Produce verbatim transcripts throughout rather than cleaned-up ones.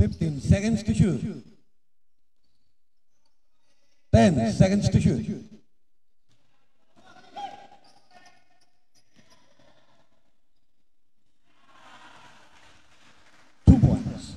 fifteen seconds to shoot. ten seconds to shoot. Two points.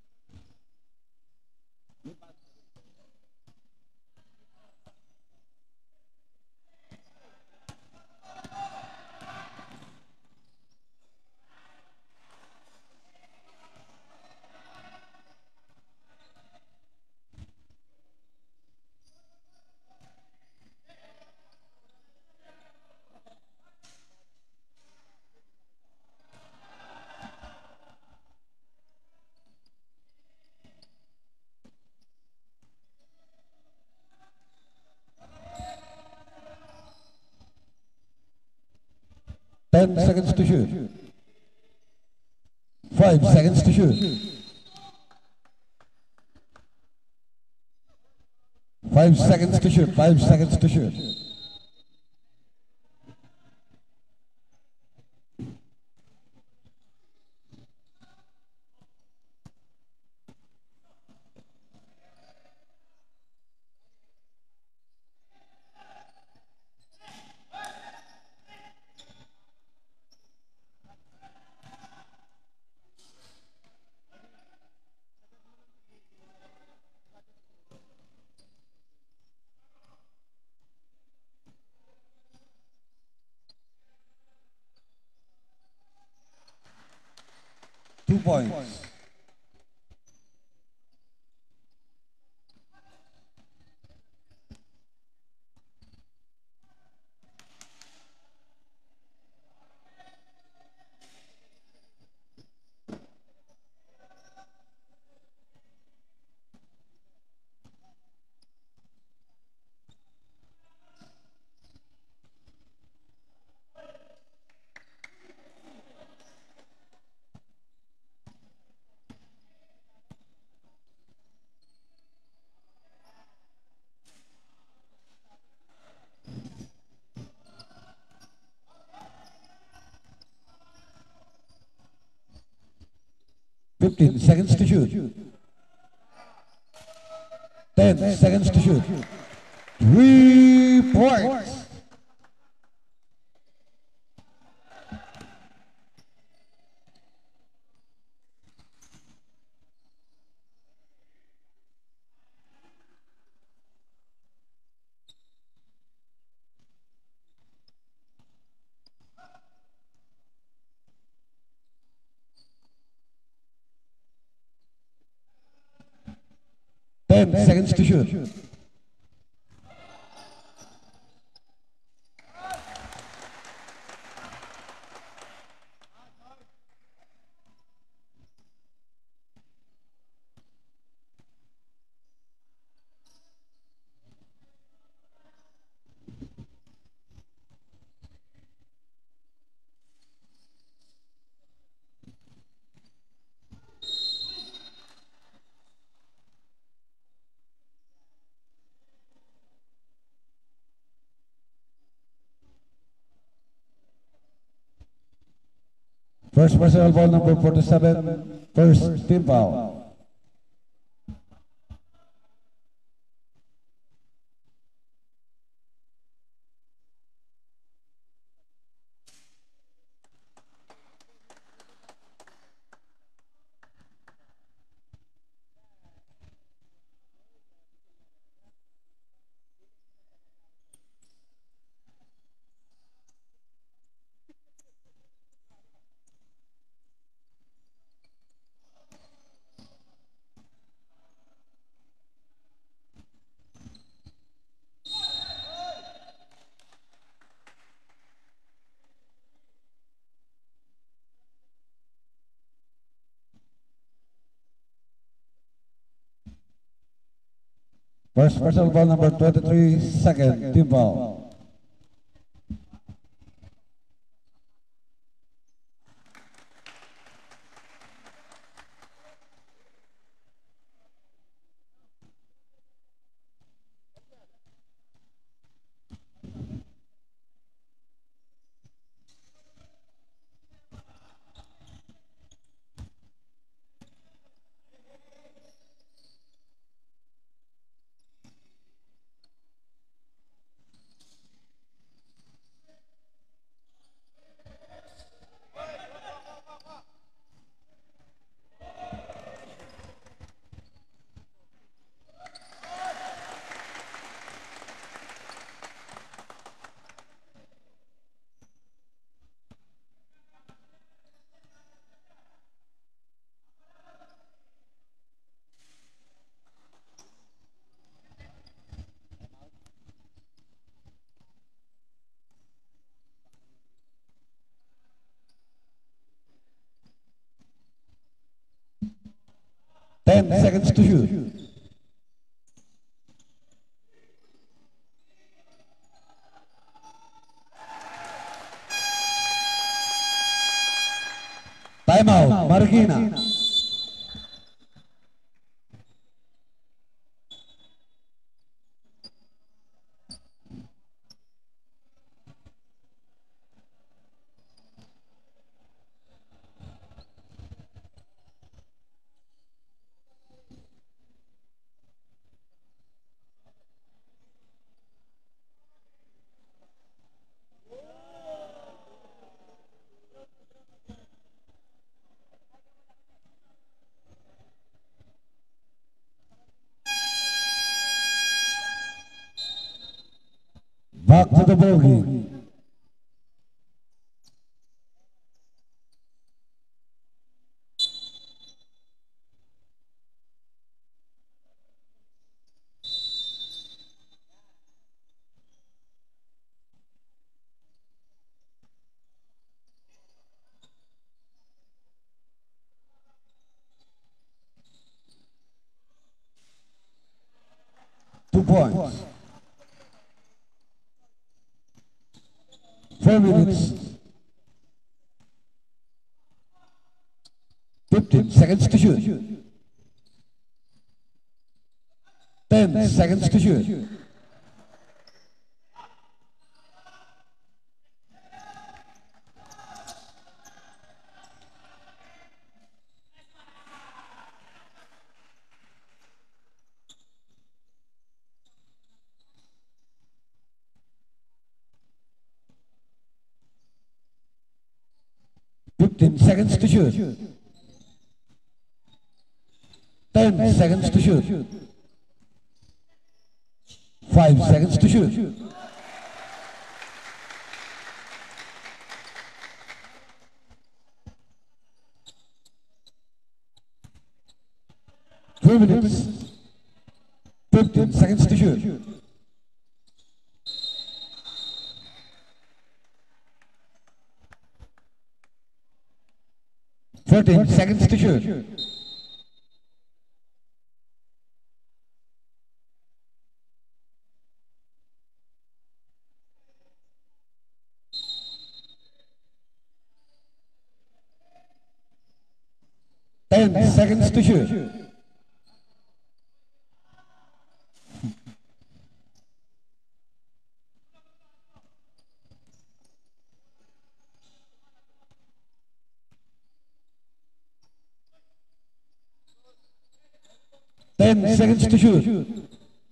ten seconds to shoot. five seconds to shoot. five seconds to shoot. five seconds to shoot. Two points. fifteen seconds to shoot. ten seconds to shoot. Three points. ten seconds to shoot. First personal ball number forty-seven, first team foul. First personal ball number twenty-three, second team foul. ten seconds to shoot. Time out, Marikina. Back to the ball game. Two points. Four minutes. Fifteen seconds to shoot. Ten seconds to shoot. Fifteen seconds to shoot. Ten seconds to shoot. Five seconds to shoot. Two minutes. Fifteen seconds to shoot. Fourteen seconds to shoot. Ten seconds to shoot. Ten seconds to shoot.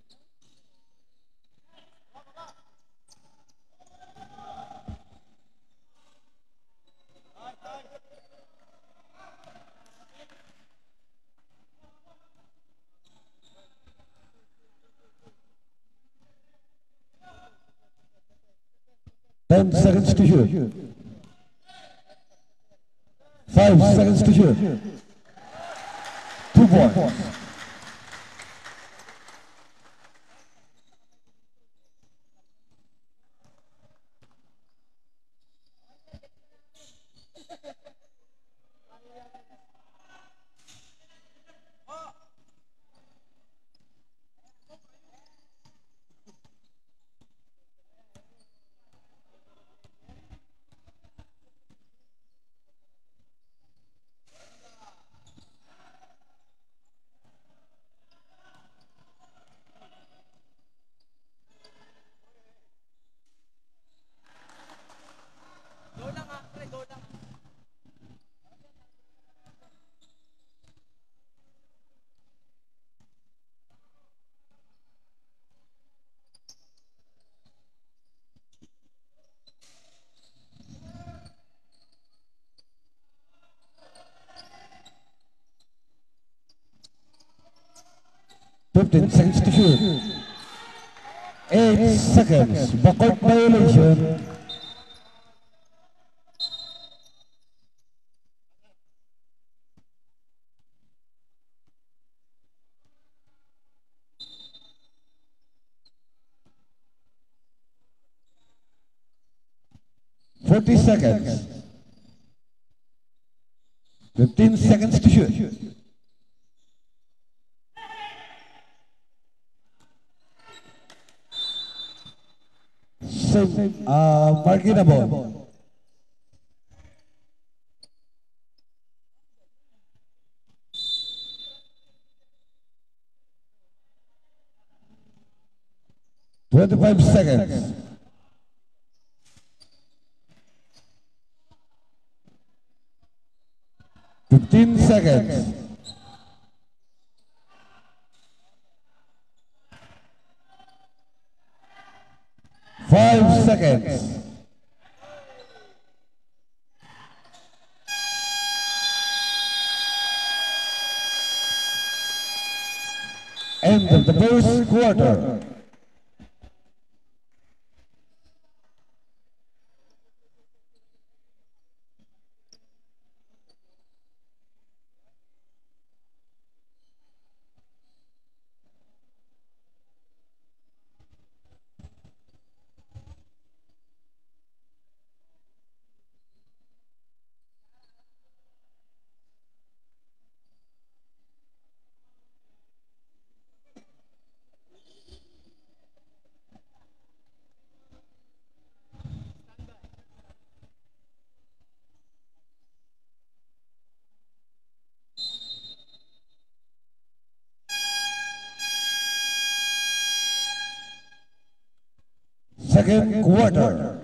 Ten seconds to shoot. Five seconds to shoot. Two points. Fifteen seconds to shoot. Eight seconds. Backcourt violation. Forty seconds. Fifteen seconds to shoot. same, uh, marking the ball. Twenty-five seconds. Fifteen seconds. Five seconds. End of the first quarter. Second quarter.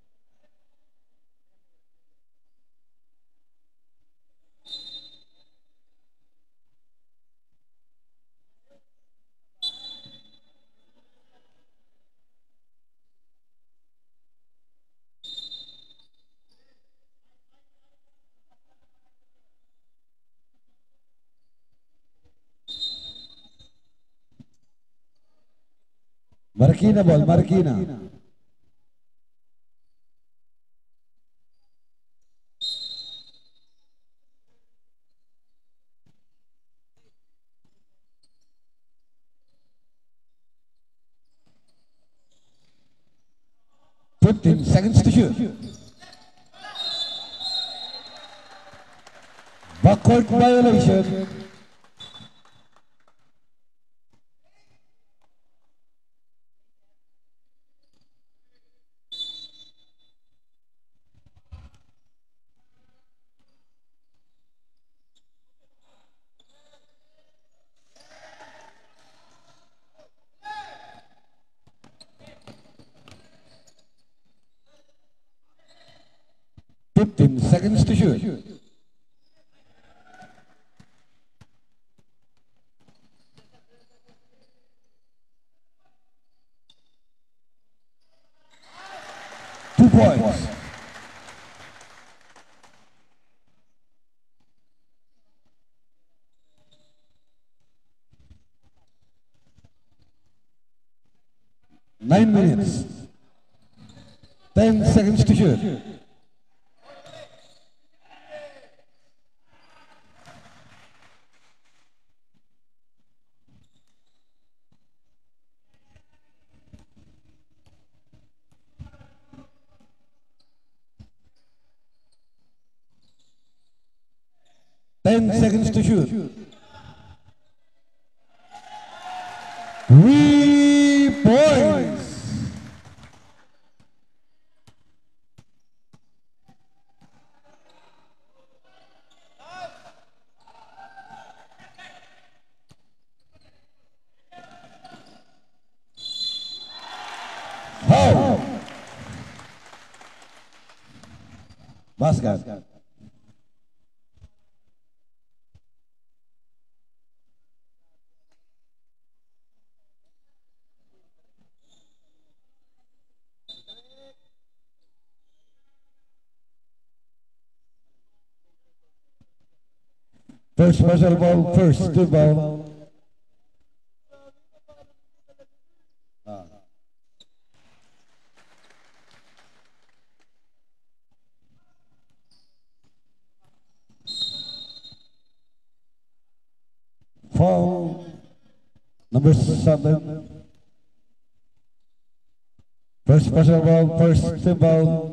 Marquina ball, Marquina. Fifteen seconds to shoot. Backcourt violation. Fifteen seconds to shoot. Two points. Nine minutes. Ten seconds to shoot. Ten seconds to shoot. Three points. Foul. Basket. First special ball, first two ball. Foul number seven. First special ball, first two ball.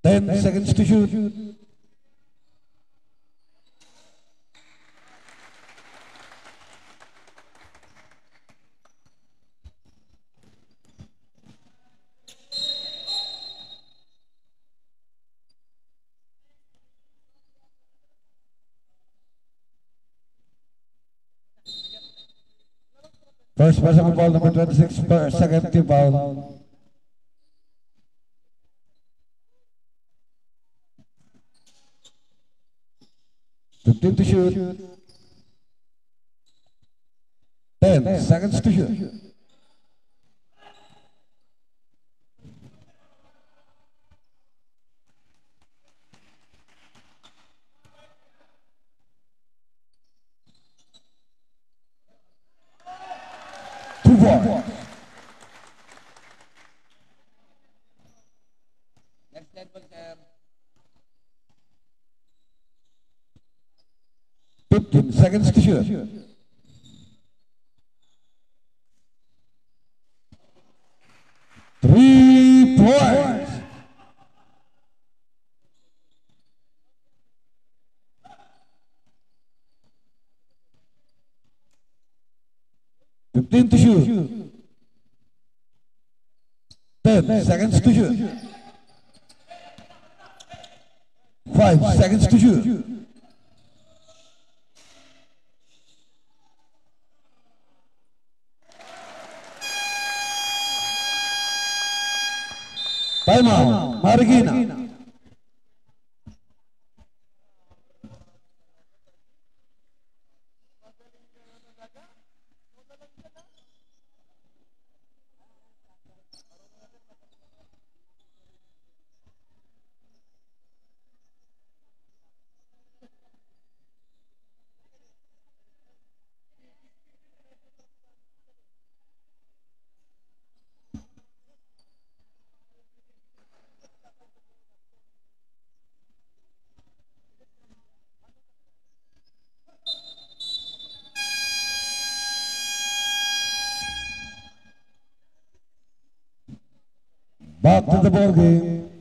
ten seconds to shoot. First personal ball number twenty-six per second team foul. fifteen to shoot. ten seconds to shoot. Two four. Next dead ball, sir. fifteen seconds to shoot. Three points. fifteen to shoot. ten seconds to shoot. five seconds to shoot. Timeout, Marikina. Back to the ball game.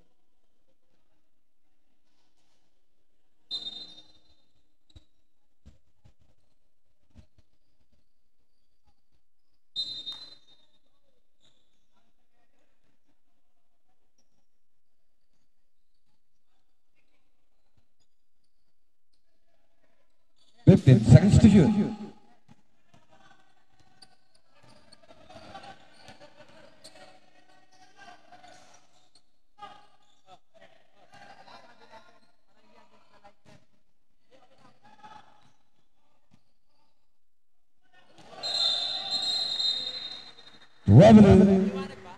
fifteen seconds to shoot. Wobbly. Dumidilim.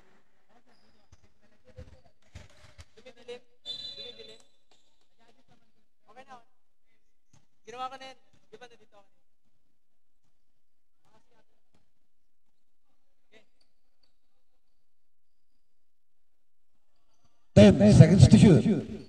Dumidilim. Okay na. Ginawa ko na yun. Di ba nandito ako? ten seconds to shoot.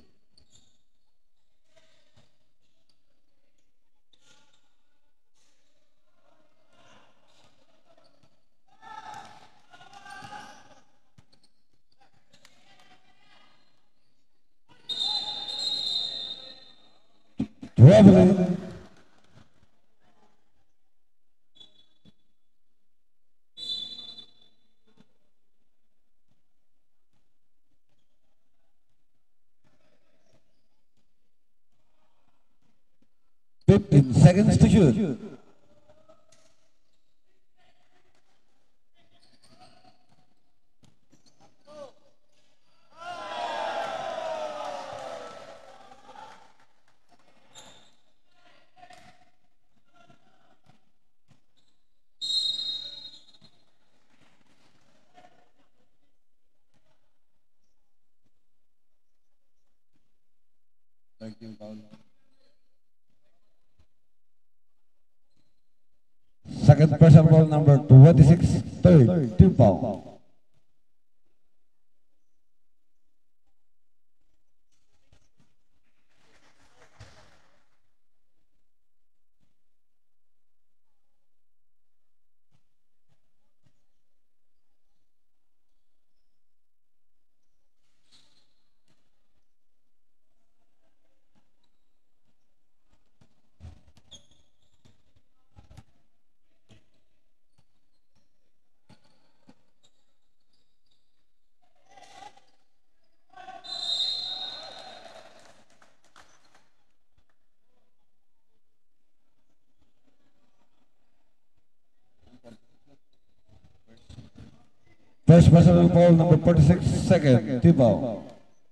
Wobbly. fifteen seconds to shoot. Thank you, Paul. Second person ball number twenty-six, third, team foul. First personal foul number forty-six, second, two foul.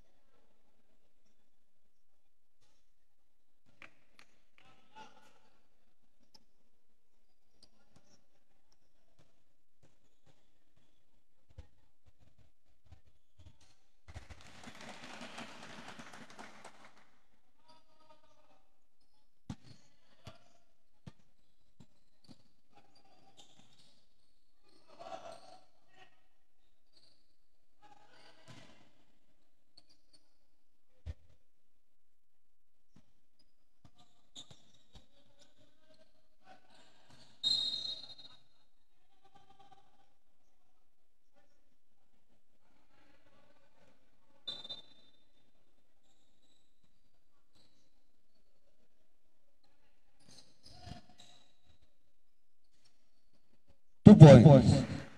Two points.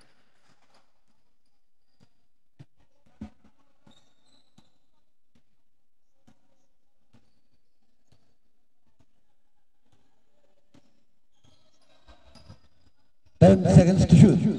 Ten seconds to shoot.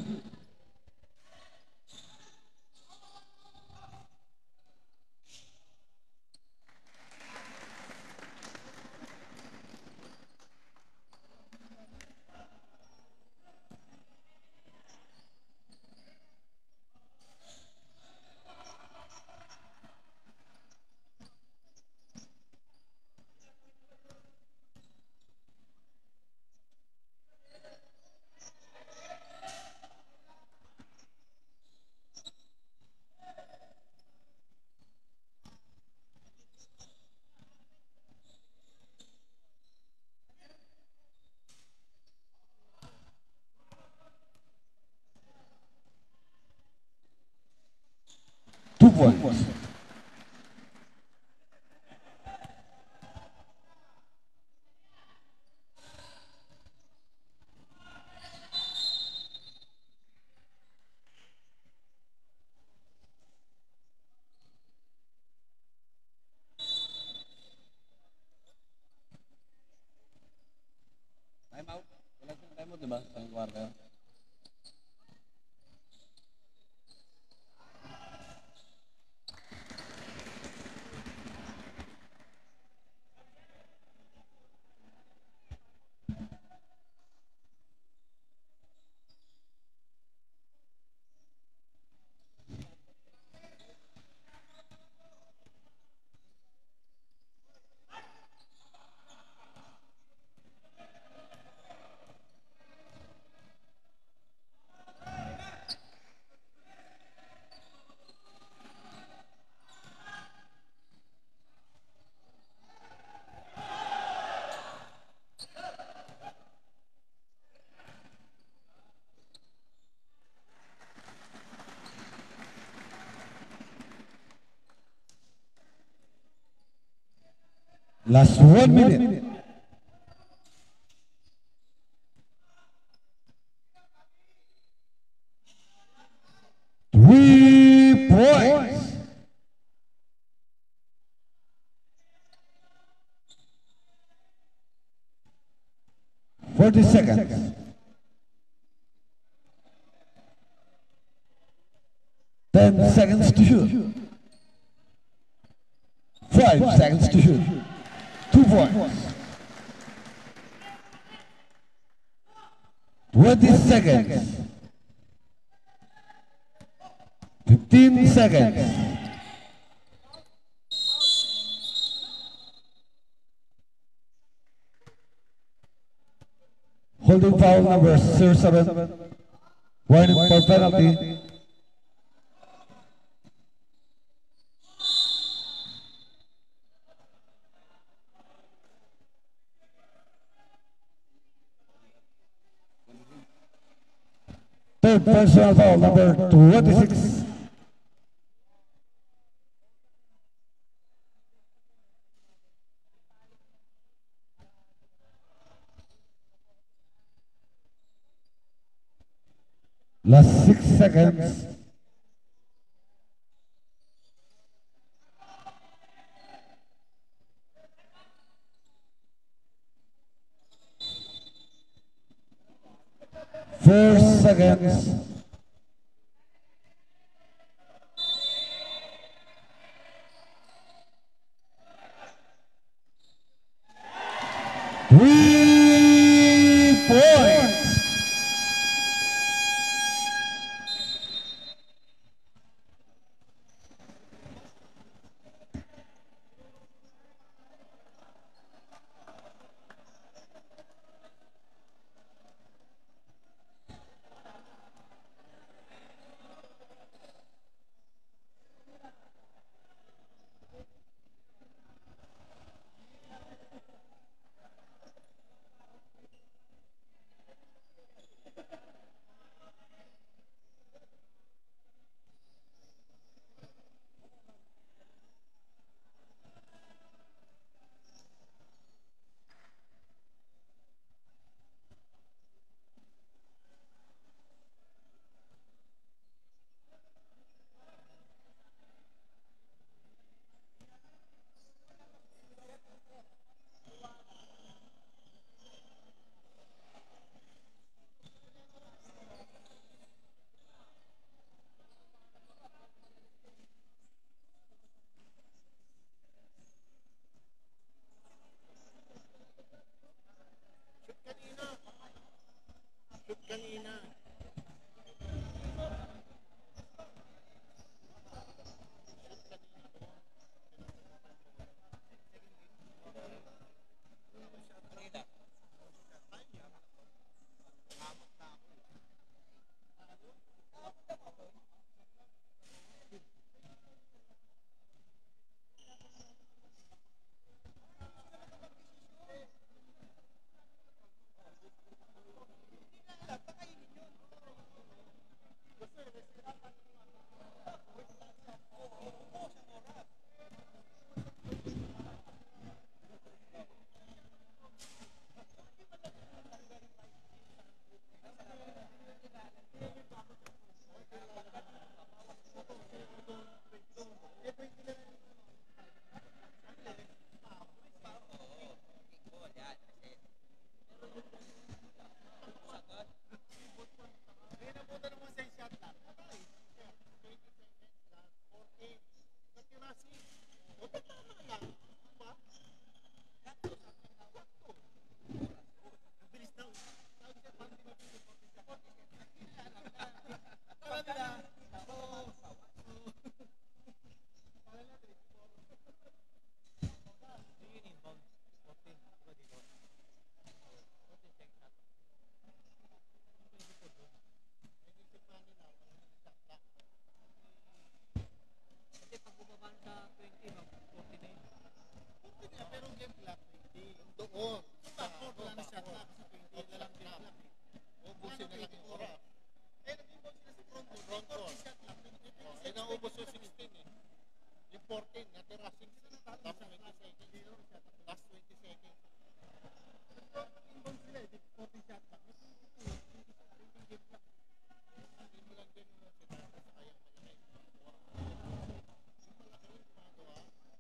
Two points. Time out. Wala siyang time out, di ba? Sa quarter. Last one minute. Three points. Forty seconds. Ten seconds to shoot. Five seconds to shoot. Two points. Twenty seconds. Fifteen seconds. Holding foul number zero seven. Warning for penalty. Third personal foul number twenty-six. Last six seconds. Four seconds. Kasi pag bumaba sa twenty, mag forty na yun. Pero game clock, twenty. Doon. Sa court lang siya na kasi twenty na lang game clock. Ubusin na lang yung oras. Eh, nag-involve sila sa front court. Front court. Eh, naubos yung sixteen eh. Yung fourteen, natira sixteen. Tapos twenty seconds. Last twenty seconds. Involve sila eh. forty shot clock. twenty game clock. Hindi mo lang din yung sinabi sa kayang malaki. Yung malaki yung gumagawa.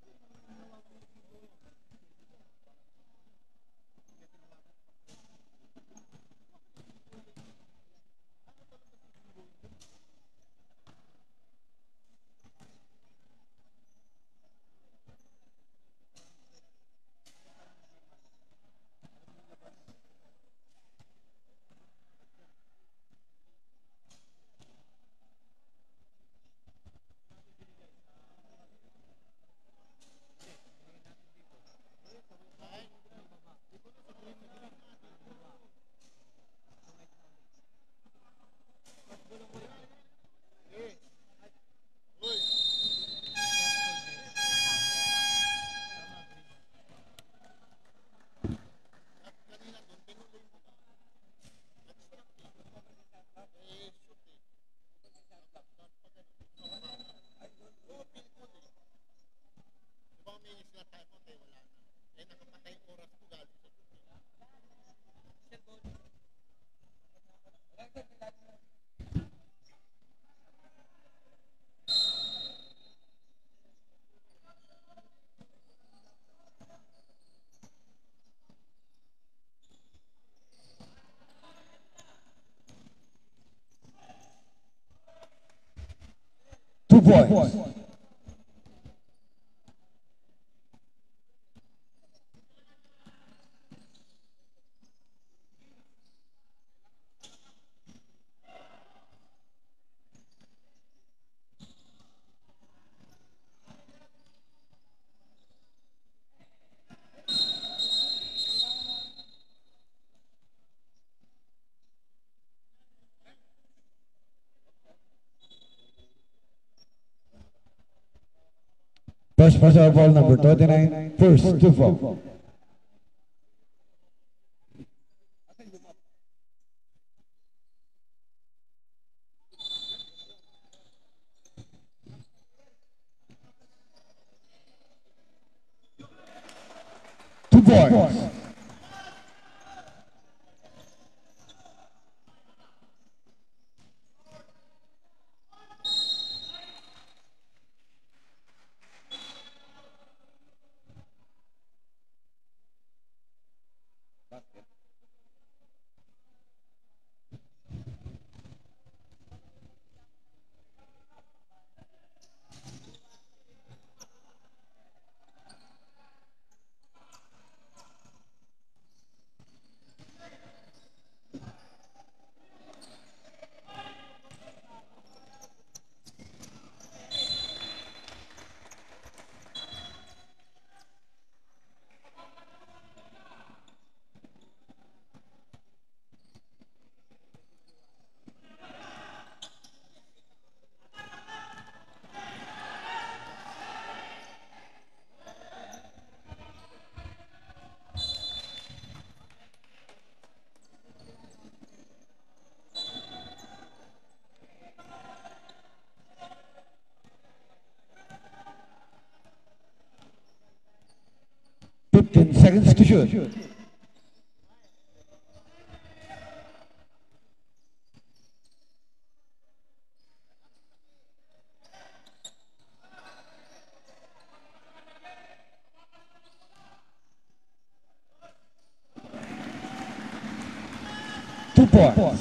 Two points. First personal ball number twenty-nine, first two foul. Two points. fifteen seconds to shoot. Two points.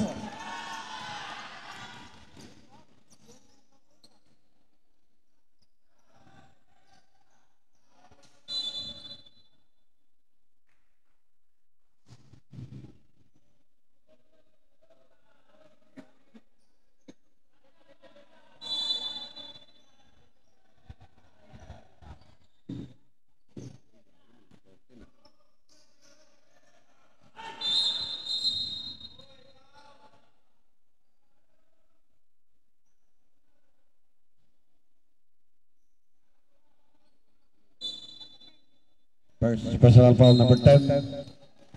First personal foul number ten.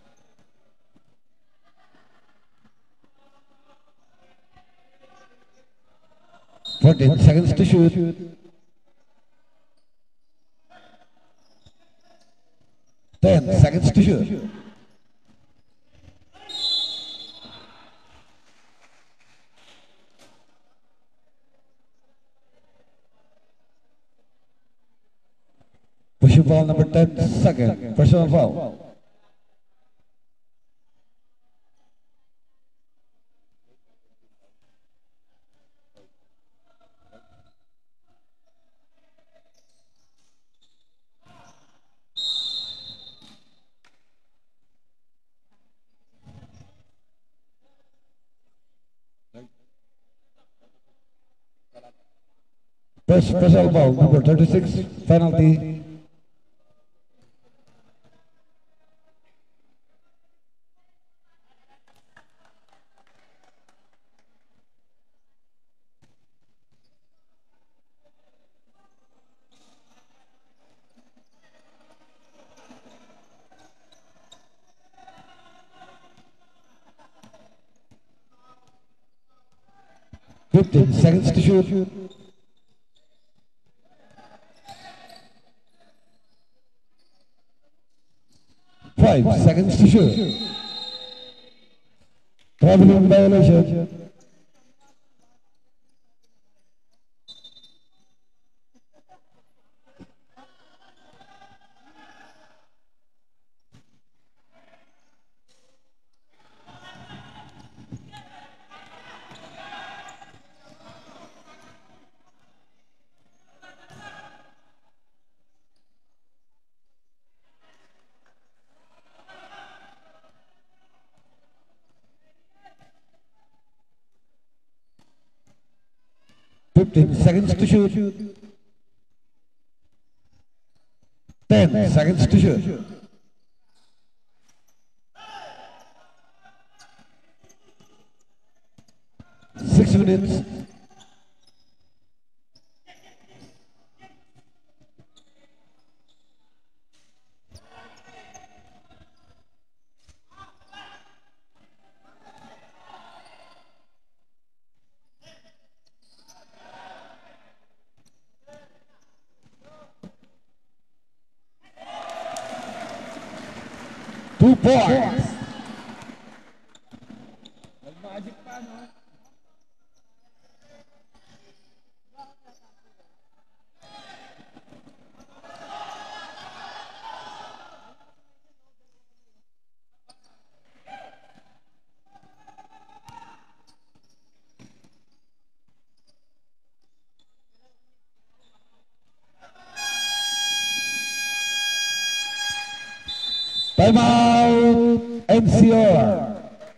fourteen seconds to shoot. ten seconds to shoot. Pushing foul number ten, second personal foul. First personal foul number thirty-six, penalty. fifteen seconds to shoot. Five seconds to shoot. Traveling violation. fifteen seconds to shoot. ten seconds to shoot. six minutes. Two points. Nag-magic pa, no? Time out, N C R.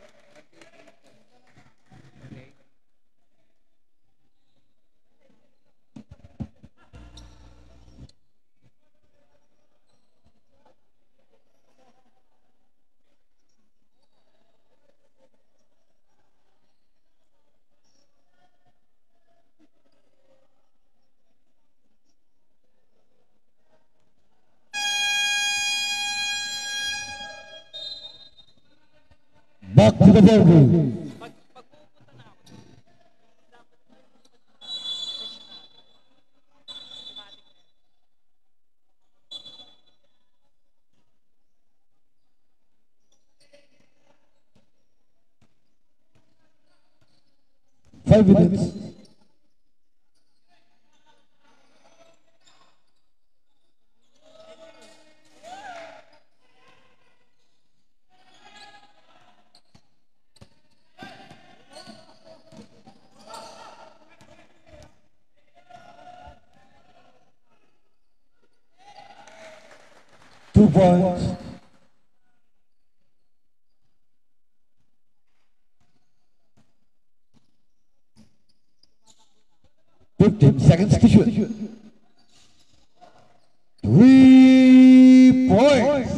Back to the ball. Pag, pag pupunta na ako, dapat switch na. Automatic na. Five minutes. Two points. Fifteen seconds to shoot. Three points.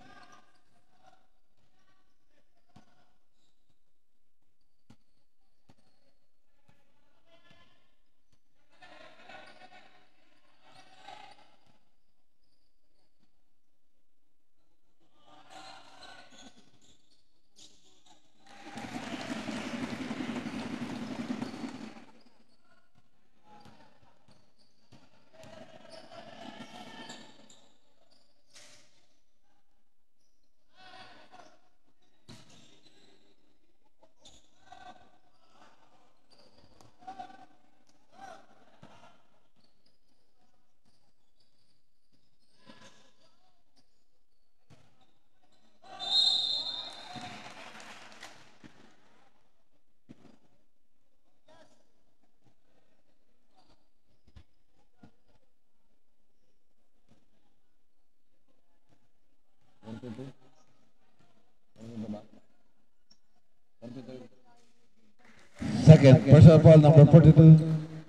Second, personal ball number forty-two.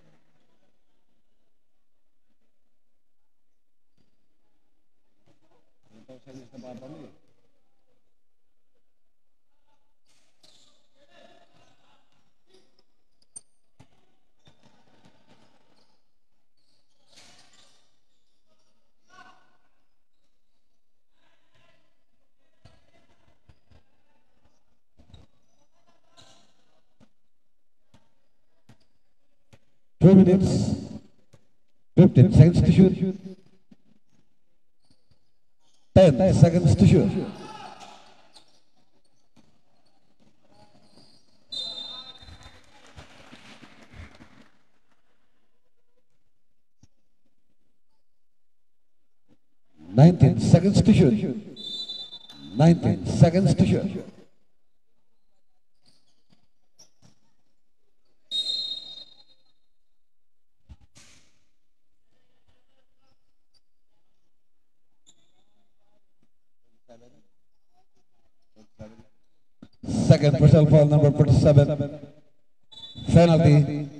Two minutes, fifteen seconds to shoot. Ten seconds to shoot. Nineteen seconds to shoot. Nineteen seconds to shoot. Second personal foul number forty-seven. Penalty.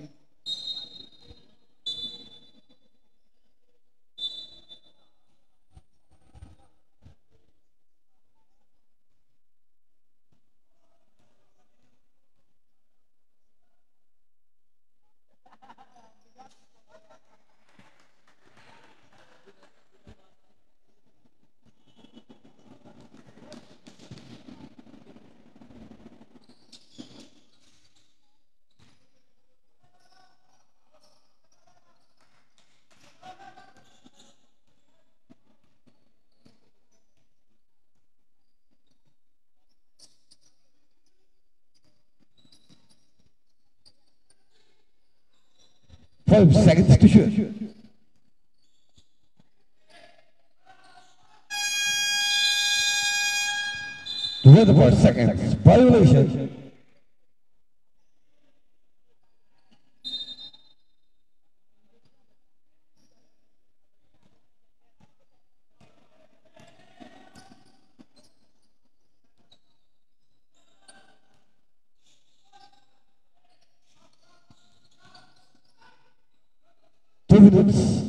Five seconds to shoot. twenty-four seconds. Violation. Two minutes.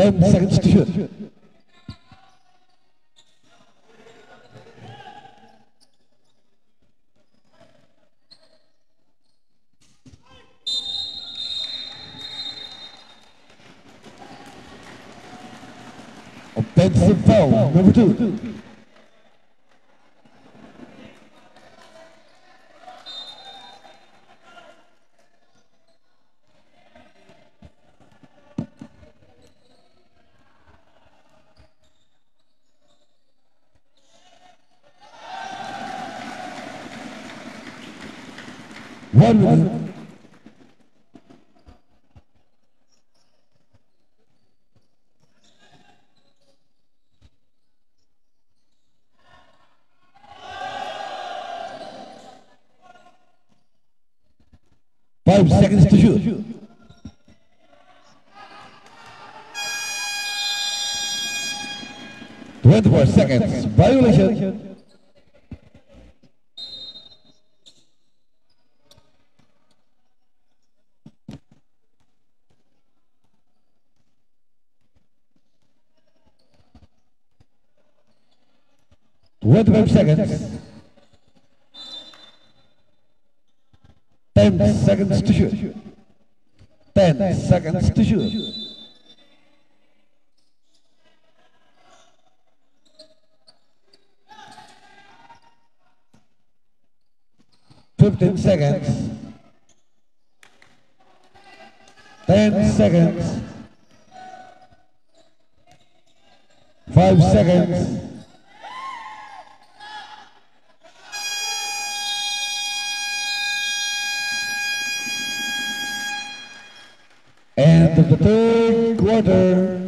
Ten seconds to shoot. Offensive foul, number two. One minute. Five seconds to shoot. Twenty-four seconds. Violation. Twenty-five seconds. Ten seconds to shoot. Ten seconds to shoot. Fifteen seconds. Ten seconds. Five seconds. End of the third quarter.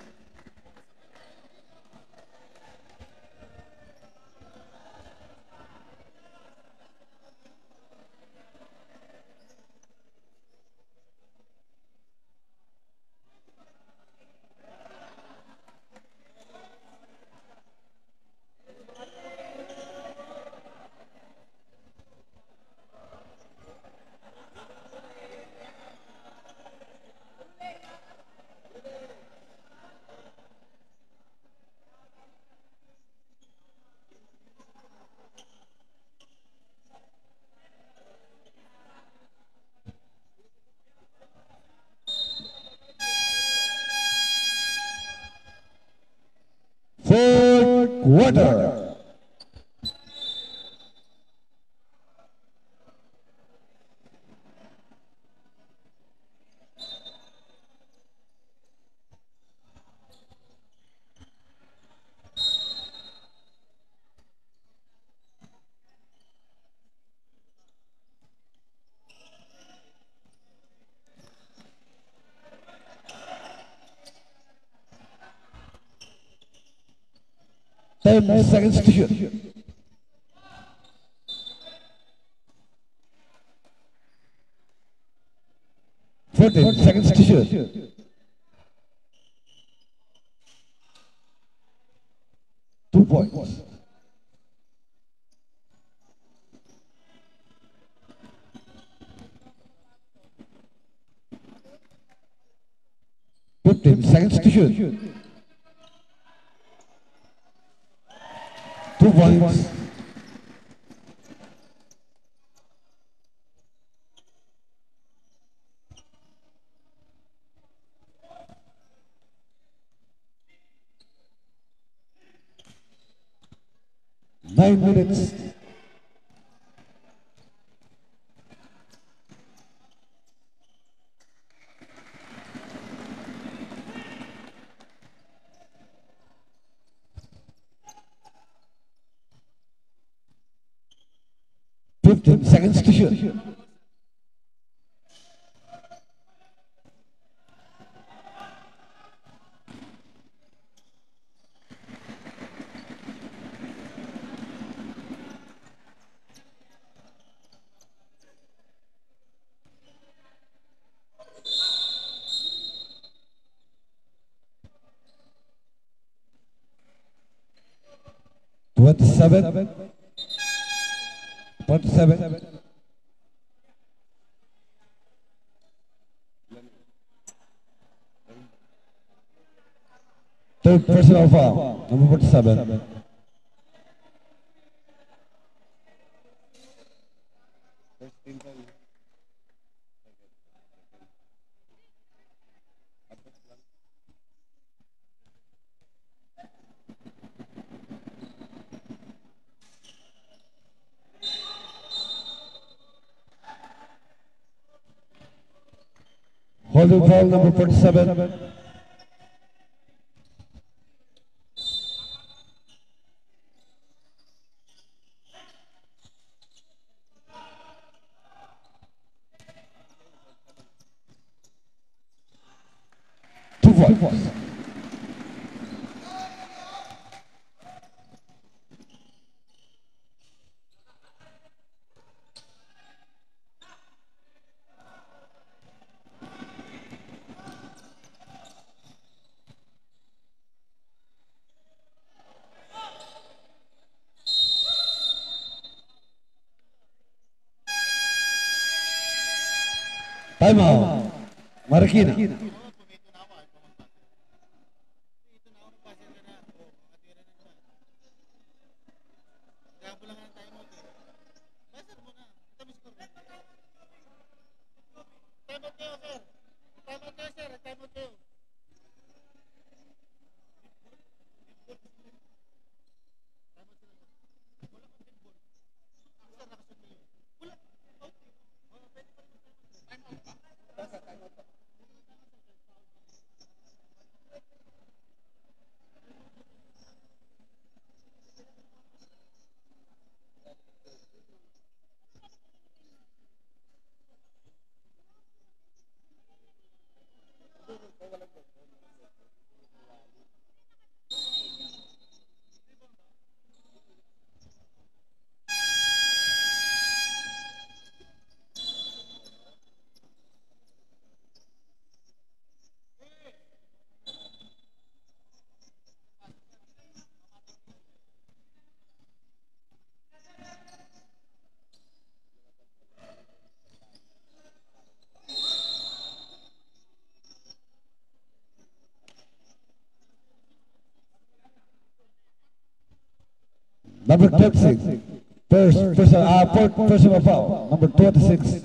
Fourth quarter. Ten seconds to shoot. Fourteen seconds to shoot. Two points. Fifteen seconds to shoot. Two points. Nine minutes. Fifteen seconds to shoot. Twenty-seven. Twenty-seven. Third personal foul, number forty-seven. Holding foul, number forty-seven. Two fouls. Timeout. Marikina. Oo, pumito na ako. Ayaw pa magpasa. Pumito na ako, magpasa ka na. Oo, makatira na naman. Gabo lang ng time out eh. Basta mo na. Ito mo score. Time out kayo, sir. Time out kayo, sir. Time out kayo. Time out sila. Wala kang team ball. Sir, nakasot kayo. Wala. Out eh. Oo, pwede pa rin mag-time out. Time out pa. Basta time out pa. Number thirty-six. First personal, uh, fourth personal foul, number twenty-six.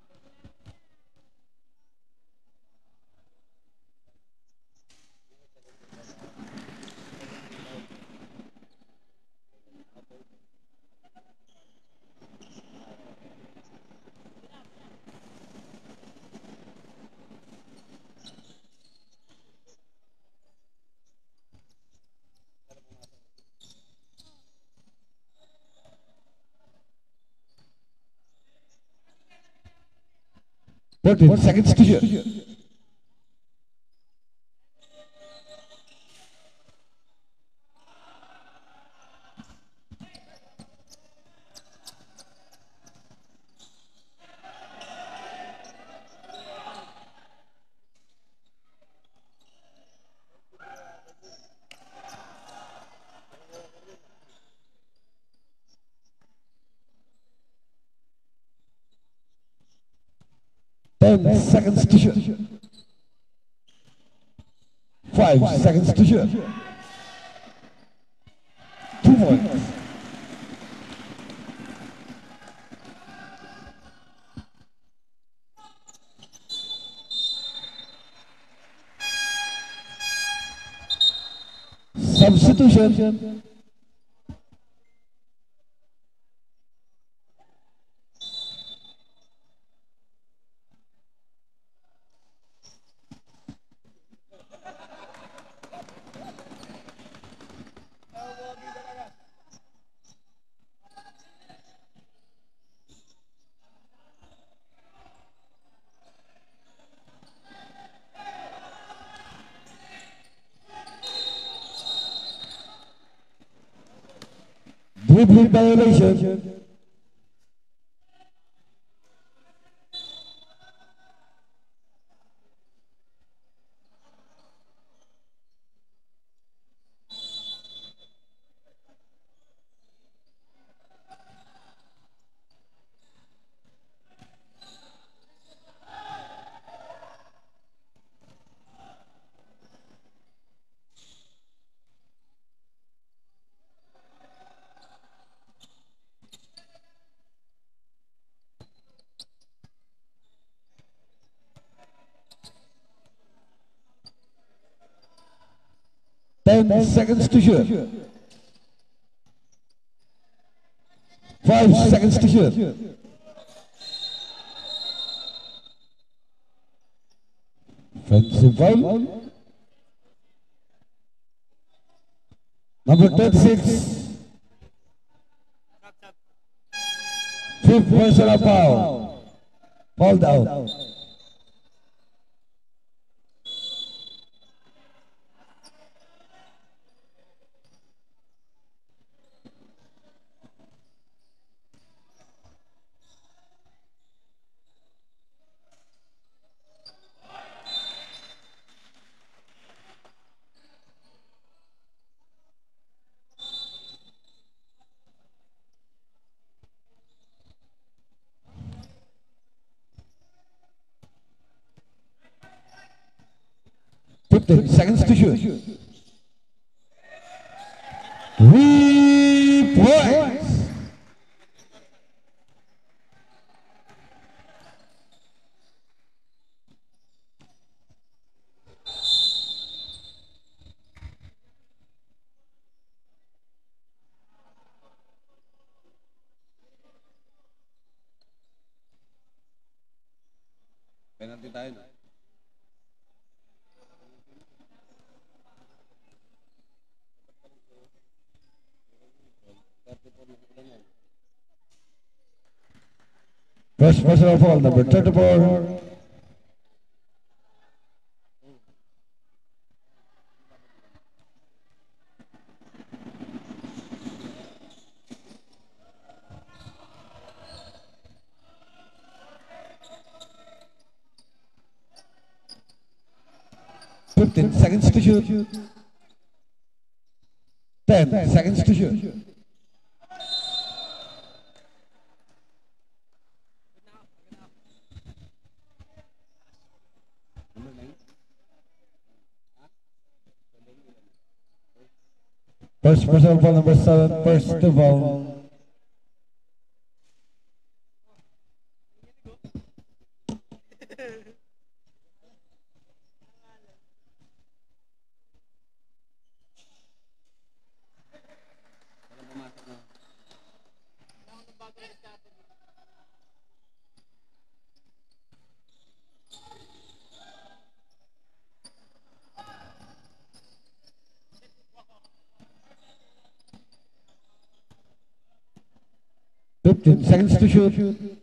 fourteen seconds to shoot. ten seconds to shoot. five seconds to shoot. Two points. Substitution. Dribbling violation. Ten seconds to shoot. Five seconds to shoot. Offensive foul. Number thirty-six. Fifth personal foul. Fouled out. Fifteen seconds to shoot. Three points. Penalty tayo na. First personal foul, number thirty-four. Fifteen seconds to shoot. Ten seconds to shoot. First personal foul, number seven. First to foul. Fifteen seconds to shoot.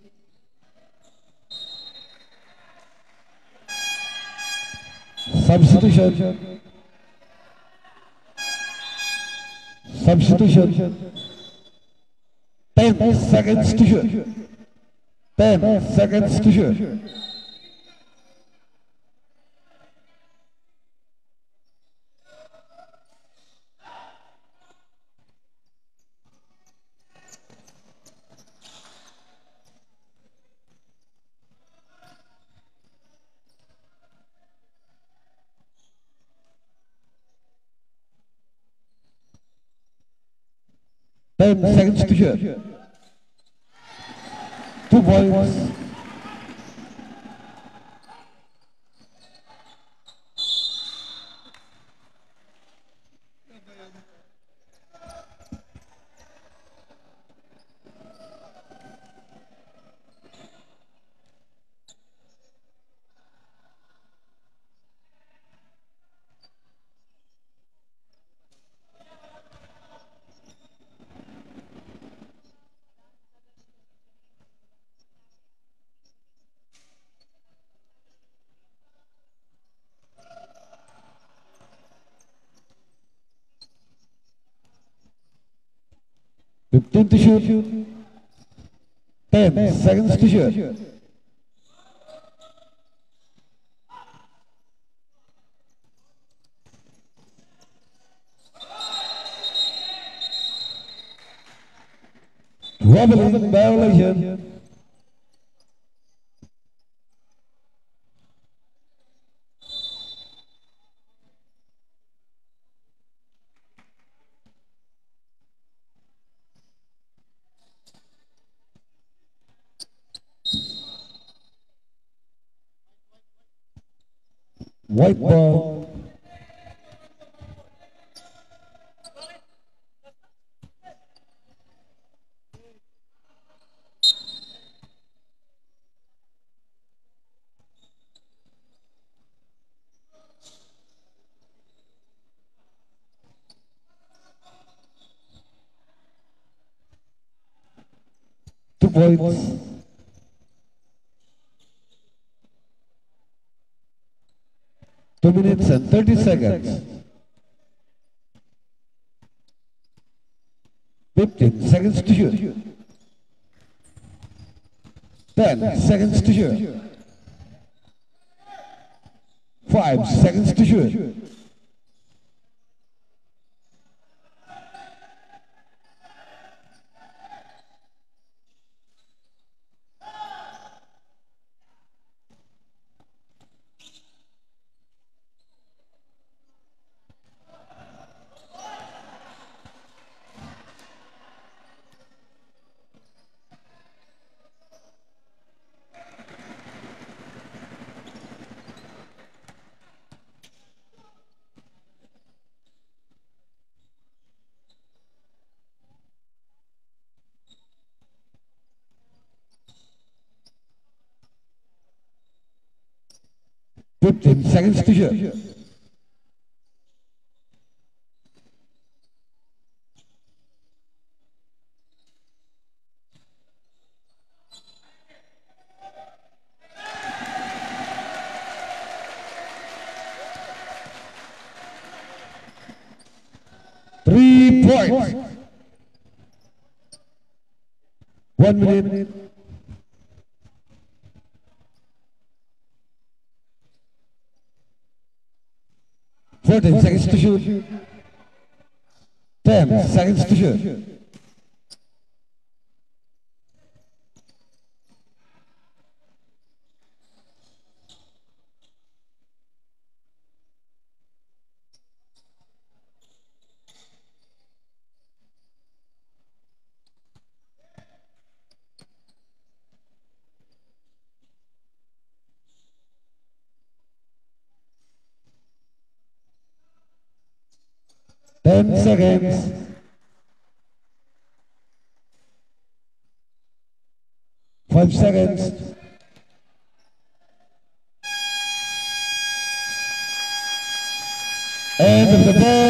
Substitution. Substitution. Ten seconds to shoot. Ten seconds to shoot. Ten seconds to shoot. Two points. Fifteen to shoot. Ten seconds to shoot. Wobbling violation. White ball. points. Two minutes and thirty seconds. Fifteen seconds to shoot. Ten seconds to shoot. Five seconds to shoot. Fifteen seconds to shoot. Three points. One minute. Fourteen seconds to shoot. Ten seconds to shoot. Ten seconds. Five seconds. End of the ball.